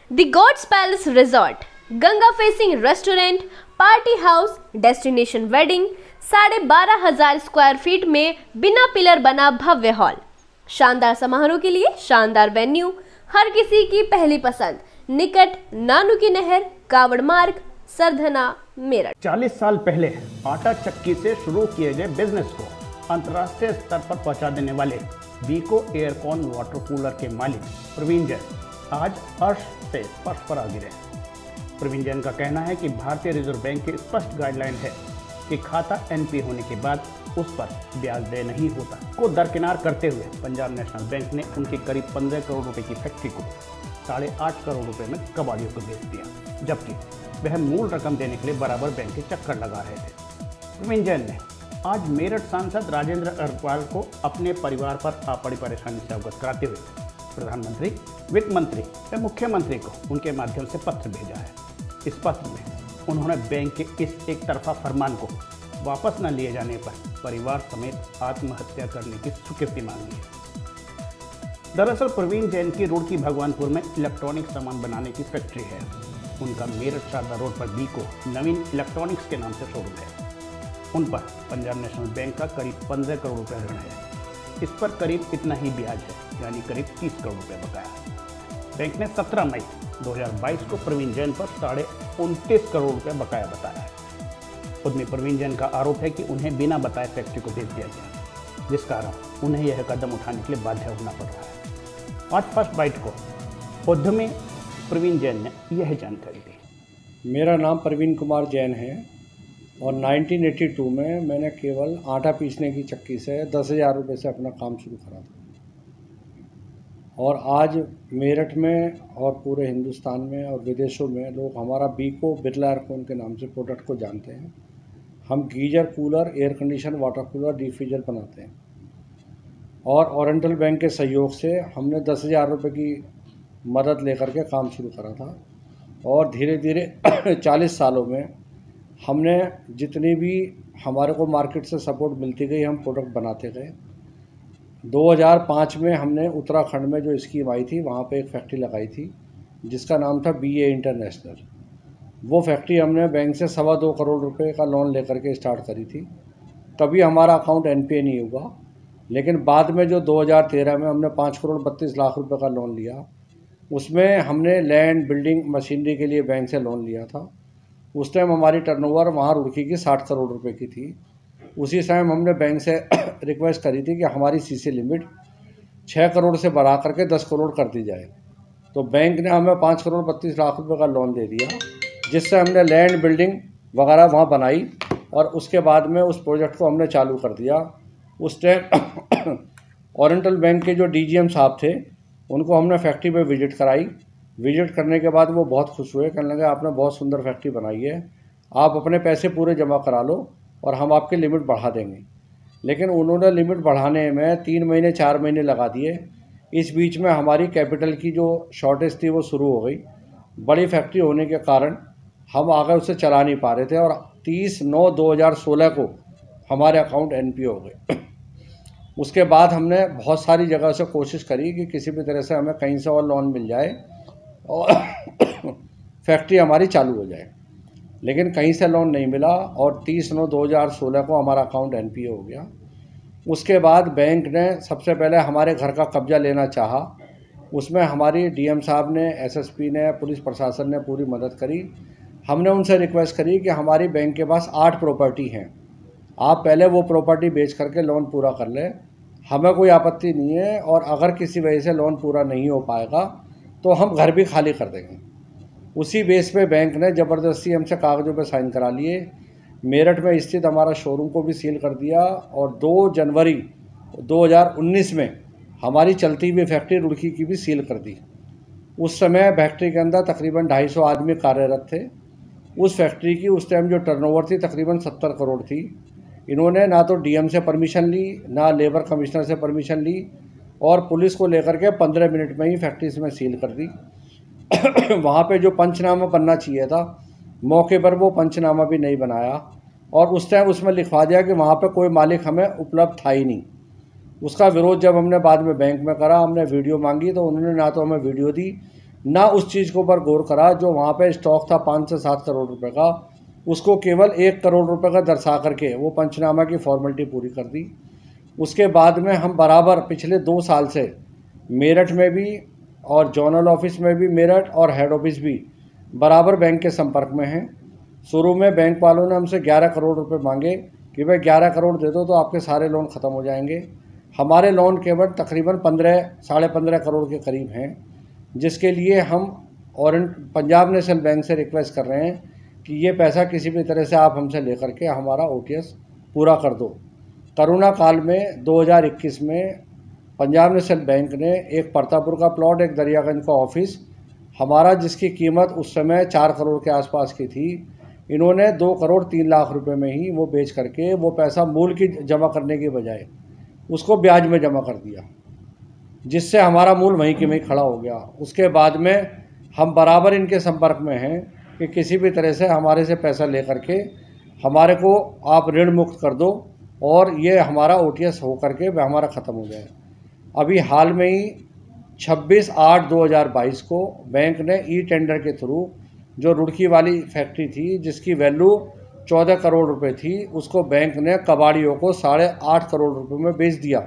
The God's Palace Resort, Ganga facing restaurant, party house, destination wedding, 12,500 square feet में बिना pillar बना भव्य hall, शानदार समारोह के लिए शानदार वेन्यू, हर किसी की पहली पसंद, निकट नानू की नहर, कावड़ मार्ग, सरधना, मेरठ। 40 साल पहले आटा चक्की से शुरू किए गए बिजनेस को अंतर्राष्ट्रीय स्तर पर पहुंचा देने वाले बीको एयरकॉन वाटर कूलर के मालिक प्रवीण जैन आज अर्श से स्पर्श पर आ गिरे। प्रवीण जैन का कहना है कि भारतीय रिजर्व बैंक की स्पष्ट गाइडलाइन है कि खाता एनपी होने के बाद उस पर ब्याज देय नहीं होता को दरकिनार करते हुए पंजाब नेशनल बैंक ने उनकी करीब 15 करोड़ रुपए की फैक्ट्री को 8.5 करोड़ रुपए में कबाड़ियों को बेच दिया, जबकि वह मूल रकम देने के लिए बराबर बैंक के चक्कर लगा रहे थे। प्रवीण जैन ने आज मेरठ सांसद राजेंद्र अग्रवाल को अपने परिवार पर आ पड़ी परेशानी से अवगत कराते हुए प्रधानमंत्री, वित्त मंत्री व मुख्यमंत्री को उनके माध्यम से पत्र भेजा है। इस पत्र में उन्होंने बैंक के इस एक तरफा फरमान को वापस न लिए जाने पर परिवार समेत आत्महत्या करने की स्वीकृति मांगी है। दरअसल प्रवीण जैन की रुड़की भगवानपुर में इलेक्ट्रॉनिक सामान बनाने की फैक्ट्री है। उनका मेरठ शारदा रोड पर बीको नवीन इलेक्ट्रॉनिक्स के नाम से शोरूम है। उन पर पंजाब नेशनल बैंक का करीब 15 करोड़ रुपए ऋण है। इस पर करीब इतना ही ब्याज है, यानी करीब 30 करोड़ रुपए बकाया। बैंक ने 17 मई 2022 को प्रवीण जैन पर 29.5 करोड़ रुपए बकाया बताया है। खुद में प्रवीण जैन का आरोप है कि उन्हें बिना बताए फैक्ट्री को बेच दिया गया, जिस कारण उन्हें यह कदम उठाने के लिए बाध्य होना पड़ रहा है। आज फर्स्ट बाइट को उद्यमी प्रवीण जैन ने यह जानकारी दी। मेरा नाम प्रवीण कुमार जैन है और 1982 में मैंने केवल आटा पीसने की चक्की से 10,000 रुपये से अपना काम शुरू करा था। और आज मेरठ में और पूरे हिंदुस्तान में और विदेशों में लोग हमारा बीको बिरला एयरकॉन के नाम से प्रोडक्ट को जानते हैं। हम geyser, cooler, air condition, water cooler, diffuser बनाते हैं और ओरिएंटल बैंक के सहयोग से हमने 10,000 रुपये की मदद लेकर के काम शुरू करा था। और धीरे धीरे 40 सालों में हमने जितनी भी हमारे को मार्केट से सपोर्ट मिलती गई, हम प्रोडक्ट बनाते गए। 2005 में हमने उत्तराखंड में जो स्कीम आई थी वहाँ पे एक फैक्ट्री लगाई थी जिसका नाम था बीए इंटरनेशनल। वो फैक्ट्री हमने बैंक से 2.25 करोड़ रुपए का लोन लेकर के स्टार्ट करी थी। कभी हमारा अकाउंट एनपीए नहीं हुआ, लेकिन बाद में जो 2013 में हमने 5 करोड़ 32 लाख रुपए का लोन लिया, उसमें हमने लैंड, बिल्डिंग, मशीनरी के लिए बैंक से लोन लिया था। उस टाइम हमारी टर्नओवर वहाँ रुड़की की 60 करोड़ रुपए की थी। उसी टाइम हमने बैंक से रिक्वेस्ट करी थी कि हमारी सीसी लिमिट 6 करोड़ से बढ़ा करके 10 करोड़ कर दी जाए। तो बैंक ने हमें 5 करोड़ 32 लाख रुपए का लोन दे दिया, जिससे हमने लैंड, बिल्डिंग वगैरह वहाँ बनाई और उसके बाद में उस प्रोजेक्ट को हमने चालू कर दिया। उस टाइम ओरिएंटल बैंक के जो डीजीएम साहब थे उनको हमने फैक्ट्री में विजिट कराई। विजिट करने के बाद वो बहुत खुश हुए, कहने लगे आपने बहुत सुंदर फैक्ट्री बनाई है, आप अपने पैसे पूरे जमा करा लो और हम आपकी लिमिट बढ़ा देंगे। लेकिन उन्होंने लिमिट बढ़ाने में 3 महीने 4 महीने लगा दिए। इस बीच में हमारी कैपिटल की जो शॉर्टेज थी वो शुरू हो गई। बड़ी फैक्ट्री होने के कारण हम आगे उसे चला नहीं पा रहे थे और 30/9/2016 को हमारे अकाउंट एनपीए हो गए। उसके बाद हमने बहुत सारी जगह से कोशिश करी कि किसी भी तरह से हमें कहीं से और लोन मिल जाए और फैक्ट्री हमारी चालू हो जाए, लेकिन कहीं से लोन नहीं मिला और 30/9/2016 को हमारा अकाउंट एनपीए हो गया। उसके बाद बैंक ने सबसे पहले हमारे घर का कब्जा लेना चाहा। उसमें हमारी डीएम साहब ने, एसएसपी ने, पुलिस प्रशासन ने पूरी मदद करी। हमने उनसे रिक्वेस्ट करी कि हमारी बैंक के पास 8 प्रॉपर्टी हैं, आप पहले वो प्रॉपर्टी बेच करके लोन पूरा कर लें, हमें कोई आपत्ति नहीं है और अगर किसी वजह से लोन पूरा नहीं हो पाएगा तो हम घर भी खाली कर देंगे। उसी बेस पे बैंक ने ज़बरदस्ती हमसे कागज़ों पे साइन करा लिए। मेरठ में स्थित हमारा शोरूम को भी सील कर दिया और 2 जनवरी 2019 में हमारी चलती हुई फैक्ट्री रुड़की की भी सील कर दी। उस समय फैक्ट्री के अंदर तकरीबन 250 आदमी कार्यरत थे। उस फैक्ट्री की उस टाइम जो टर्नओवर थी तकरीबन 70 करोड़ थी। इन्होंने ना तो डीएम से परमिशन ली, ना लेबर कमिश्नर से परमिशन ली और पुलिस को लेकर के 15 मिनट में ही फैक्ट्री में सील कर दी। वहाँ पे जो पंचनामा बनना चाहिए था, मौके पर वो पंचनामा भी नहीं बनाया और उस टाइम उसमें लिखवा दिया कि वहाँ पे कोई मालिक हमें उपलब्ध था ही नहीं। उसका विरोध जब हमने बाद में बैंक में करा, हमने वीडियो मांगी तो उन्होंने ना तो हमें वीडियो दी, ना उस चीज़ के ऊपर गौर करा जो वहाँ पे स्टॉक था 5 से 7 करोड़ रुपए का, उसको केवल 1 करोड़ रुपए का दर्शा करके वो पंचनामा की फॉर्मेलिटी पूरी कर दी। उसके बाद में हम बराबर पिछले 2 साल से मेरठ में भी और जोनल ऑफिस में भी मेरठ और हेड ऑफिस भी बराबर बैंक के संपर्क में हैं। शुरू में बैंक वालों ने हमसे 11 करोड़ रुपए मांगे कि भाई 11 करोड़ दे दो तो आपके सारे लोन ख़त्म हो जाएंगे। हमारे लोन केवल तकरीबन 15 साढ़े 15 करोड़ के करीब हैं, जिसके लिए हम और पंजाब नेशनल बैंक से रिक्वेस्ट कर रहे हैं कि ये पैसा किसी भी तरह से आप हमसे लेकर के हमारा OTS पूरा कर दो। कोरोना काल में 2021 में पंजाब नेशनल बैंक ने एक परतापुर का प्लॉट, एक दरियागंज का ऑफिस हमारा, जिसकी कीमत उस समय 4 करोड़ के आसपास की थी, इन्होंने 2 करोड़ 3 लाख रुपए में ही वो बेच करके वो पैसा मूल की जमा करने की बजाय उसको ब्याज में जमा कर दिया, जिससे हमारा मूल वहीं के वहीं खड़ा हो गया। उसके बाद में हम बराबर इनके संपर्क में हैं कि किसी भी तरह से हमारे से पैसा ले करके हमारे को आप ऋण मुक्त कर दो और ये हमारा OTS हो करके हमारा ख़त्म हो जाए। अभी हाल में ही 26/8/2022 को बैंक ने टेंडर के थ्रू जो रुड़की वाली फैक्ट्री थी जिसकी वैल्यू 14 करोड़ रुपए थी, उसको बैंक ने कबाड़ियों को 8.5 करोड़ रुपए में बेच दिया।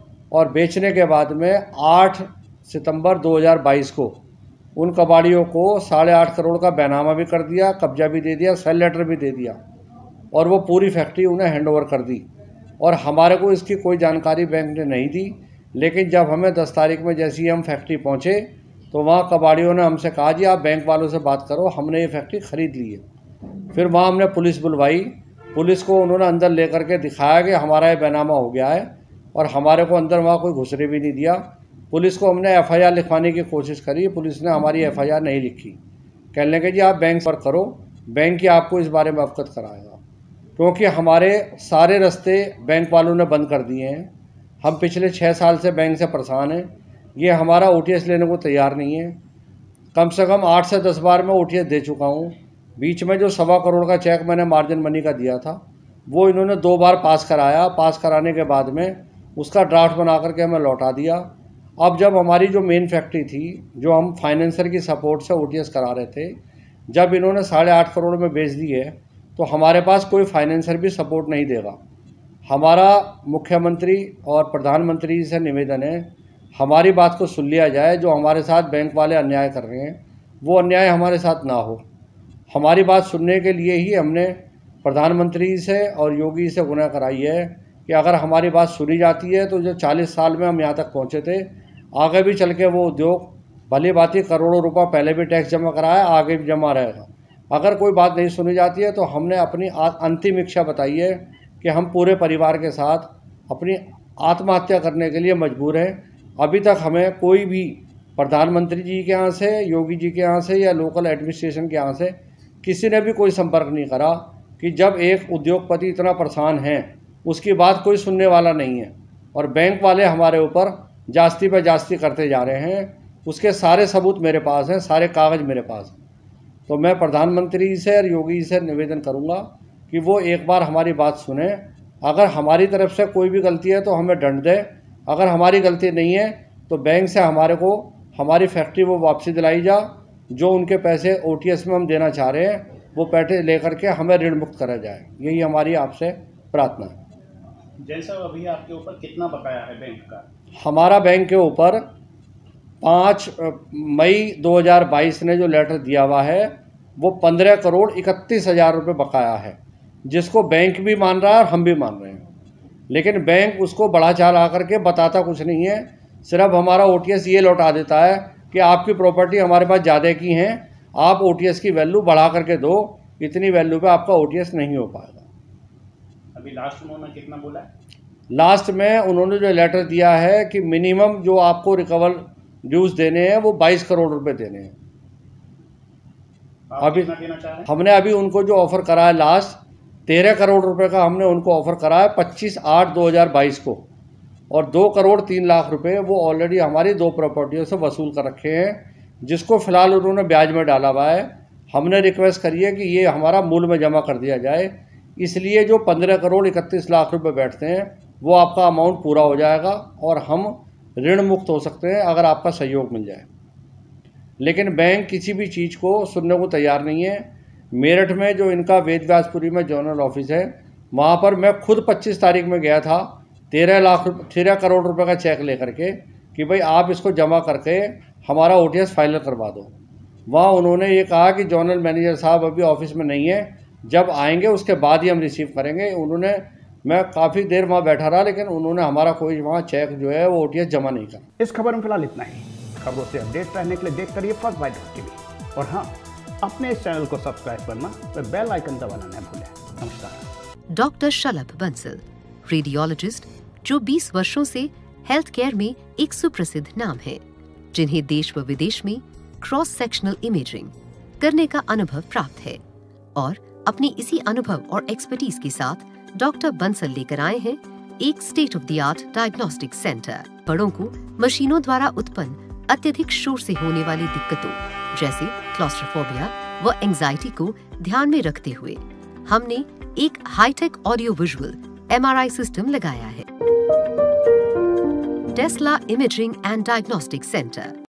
और बेचने के बाद में 8 सितंबर 2022 को उन कबाड़ियों को 8.5 करोड़ का बैनामा भी कर दिया, कब्जा भी दे दिया, सेल लेटर भी दे दिया और वो पूरी फैक्ट्री उन्हें हैंडओवर कर दी। और हमारे को इसकी कोई जानकारी बैंक ने नहीं दी, लेकिन जब हमें 10 तारीख में जैसे ही हम फैक्ट्री पहुँचे तो वहाँ कबाड़ियों ने हमसे कहा जी आप बैंक वालों से बात करो, हमने ये फैक्ट्री ख़रीद ली है। फिर वहाँ हमने पुलिस बुलवाई, पुलिस को उन्होंने अंदर लेकर के दिखाया कि हमारा ये बैनामा हो गया है और हमारे को अंदर वहाँ कोई घुसने भी नहीं दिया। पुलिस को हमने FIR लिखवाने की कोशिश करी, पुलिस ने हमारी FIR नहीं लिखी। कहने लगे जी आप बैंक पर करो, बैंक ही आपको इस बारे में अवगत कराएगा, क्योंकि हमारे सारे रास्ते बैंक वालों ने बंद कर दिए हैं। हम पिछले 6 साल से बैंक से परेशान हैं, ये हमारा OTS लेने को तैयार नहीं है। कम से कम 8 से 10 बार मैं OTS दे चुका हूँ। बीच में जो 1.25 करोड़ का चेक मैंने मार्जिन मनी का दिया था वो इन्होंने 2 बार पास कराया, पास कराने के बाद में उसका ड्राफ्ट बना करके हमें लौटा दिया। अब जब हमारी जो मेन फैक्ट्री थी, जो हम फाइनेंसर की सपोर्ट से OTS करा रहे थे, जब इन्होंने 8.5 करोड़ में बेच दी है तो हमारे पास कोई फाइनेंसर भी सपोर्ट नहीं देगा। हमारा मुख्यमंत्री और प्रधानमंत्री से निवेदन है हमारी बात को सुन लिया जाए। जो हमारे साथ बैंक वाले अन्याय कर रहे हैं वो अन्याय हमारे साथ ना हो। हमारी बात सुनने के लिए ही हमने प्रधानमंत्री से और योगी से गुनाह कराई है कि अगर हमारी बात सुनी जाती है तो जो 40 साल में हम यहाँ तक पहुँचे थे, आगे भी चल के वो उद्योग भली भांति करोड़ों रुपये पहले भी टैक्स जमा कराया, आगे भी जमा रहेगा। अगर कोई बात नहीं सुनी जाती है तो हमने अपनी अंतिम इच्छा बताई है कि हम पूरे परिवार के साथ अपनी आत्महत्या करने के लिए मजबूर हैं। अभी तक हमें कोई भी प्रधानमंत्री जी के यहाँ से, योगी जी के यहाँ से या लोकल एडमिनिस्ट्रेशन के यहाँ से किसी ने भी कोई संपर्क नहीं करा कि जब एक उद्योगपति इतना परेशान है उसकी बात कोई सुनने वाला नहीं है और बैंक वाले हमारे ऊपर जास्ती पे जास्ती करते जा रहे हैं। उसके सारे सबूत मेरे पास हैं, सारे कागज़ मेरे पास हैं। तो मैं प्रधानमंत्री से और योगी से निवेदन करूंगा कि वो एक बार हमारी बात सुने। अगर हमारी तरफ से कोई भी गलती है तो हमें दंड दें, अगर हमारी गलती नहीं है तो बैंक से हमारे को हमारी फैक्ट्री वो वापसी दिलाई जा, जो उनके पैसे OTS में हम देना चाह रहे हैं वो पैसे लेकर के हमें ऋण मुक्त करा जाए। यही हमारी आपसे प्रार्थना है। जैन साहब, अभी आपके ऊपर कितना बकाया है बैंक का? हमारा बैंक के ऊपर 5 मई 2022 ने जो लेटर दिया हुआ है वो 15 करोड़ 31 हज़ार रुपये बकाया है, जिसको बैंक भी मान रहा है और हम भी मान रहे हैं। लेकिन बैंक उसको बढ़ा चढ़ा करके बताता कुछ नहीं है, सिर्फ हमारा OTS ये लौटा देता है कि आपकी प्रॉपर्टी हमारे पास ज़्यादा की हैं, आप OTS की वैल्यू बढ़ा करके दो, इतनी वैल्यू पे आपका OTS नहीं हो पाएगा। अभी लास्ट उन्होंने कितना बोला है? लास्ट में उन्होंने जो लेटर दिया है कि मिनिमम जो आपको रिकवर ड्यूज देने हैं वो 22 करोड़ रुपए देने हैं। अभी हमने अभी उनको जो ऑफ़र करा है लास्ट 13 करोड़ रुपए का हमने उनको ऑफ़र करा है 25/8/2022 को, और 2 करोड़ 3 लाख रुपए वो ऑलरेडी हमारी 2 प्रॉपर्टियों से वसूल कर रखे हैं, जिसको फ़िलहाल उन्होंने ब्याज में डाला हुआ है। हमने रिक्वेस्ट करी है कि ये हमारा मूल में जमा कर दिया जाए, इसलिए जो 15 करोड़ 31 लाख रुपए बैठते हैं वो आपका अमाउंट पूरा हो जाएगा और हम ऋण मुक्त हो सकते हैं अगर आपका सहयोग मिल जाए। लेकिन बैंक किसी भी चीज़ को सुनने को तैयार नहीं है। मेरठ में जो इनका वेद व्यासपुरी में जोनल ऑफिस है, वहाँ पर मैं खुद 25 तारीख में गया था 13 करोड़ रुपए का चेक लेकर के कि भाई आप इसको जमा करके हमारा OTS फाइनल करवा दो। वहाँ उन्होंने ये कहा कि जोनल मैनेजर साहब अभी ऑफिस में नहीं है, जब आएंगे उसके बाद ही हम रिसीव करेंगे। मैं काफ़ी देर वहाँ बैठा रहा, लेकिन उन्होंने हमारा कोई वहाँ चेक जो है वो OTS जमा नहीं करा। इस खबर में फिलहाल इतना ही। खबरों से अपडेट रहने के लिए देख करिए फर्स्ट बाइट TV। और हाँ, अपने इस चैनल को सब्सक्राइब करना और बेल आइकन दबाना न भूलें। नमस्कार। डॉक्टर शलभ बंसल, रेडियोलॉजिस्ट जो 20 वर्षों से हेल्थ केयर में एक सुप्रसिद्ध नाम है, जिन्हें देश व विदेश में क्रॉस सेक्शनल इमेजिंग करने का अनुभव प्राप्त है, और अपनी इसी अनुभव और एक्सपर्टीज के साथ डॉक्टर बंसल लेकर आए हैं एक state of the art diagnostic centre. बड़ों को मशीनों द्वारा उत्पन्न अत्यधिक शोर से होने वाली दिक्कतों जैसे क्लॉस्ट्रोफोबिया व एंजाइटी को ध्यान में रखते हुए हमने एक hi tech audio visual MRI system लगाया है। Tesla imaging and diagnostic centre.